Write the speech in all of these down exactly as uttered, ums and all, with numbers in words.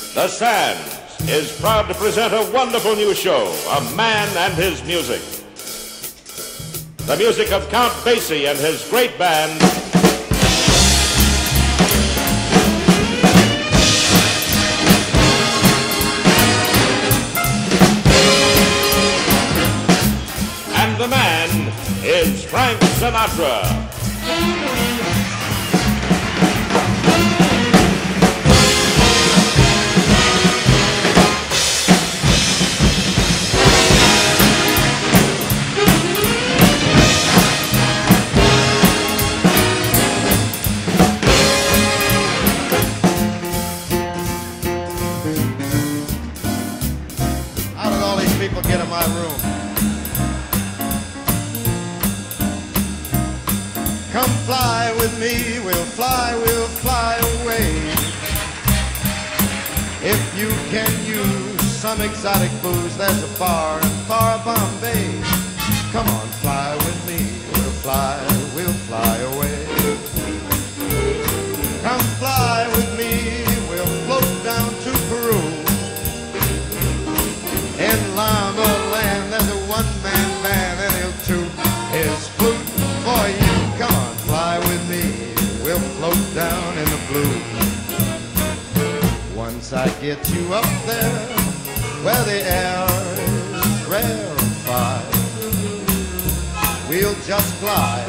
The Sands is proud to present a wonderful new show, A Man and His Music. The music of Count Basie and his great band, and the man is Frank Sinatra. People get in my room. Come fly with me, we'll fly, we'll fly away. If you can use some exotic booze, there's a bar in far Bombay. Come on, fly with me, we'll fly, we'll fly away. Come fly with me, we'll float down to Peru. In Lama Land, there's a one-man band, and he'll toot his flute for you. Come on, fly with me, we'll float down in the blue. Once I get you up there, where the air is rarefied, we'll just fly,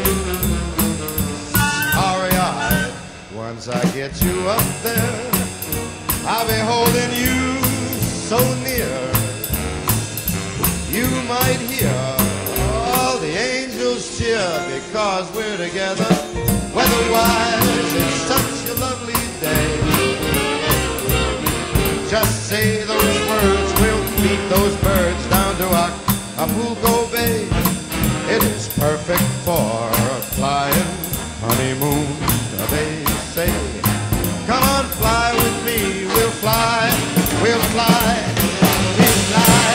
starry-eyed. Once I get you up there, I'll be holding you so near. You might hear all the angels cheer because we're together. Weather-wise, it's such a lovely day. Just say those words, we'll beat those birds down to Acapulco Bay. It is perfect for a flying honeymoon, they say. Come on, fly with me, we'll fly, we'll fly, we'll fly.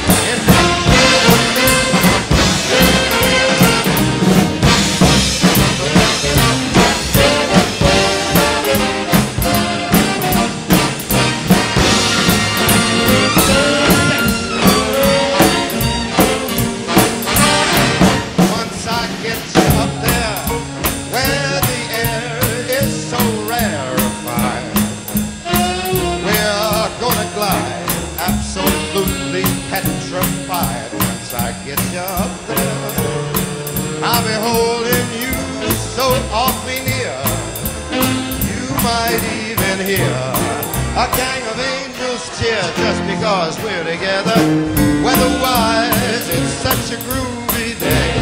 Absolutely petrified. Once I get you up there, I'll be holding you so awfully near. You might even hear a gang of angels cheer just because we're together. Weather-wise, it's such a groovy day.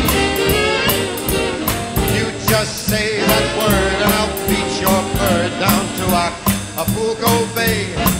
You just say that word and I'll beat your bird down to Acapulco Bay.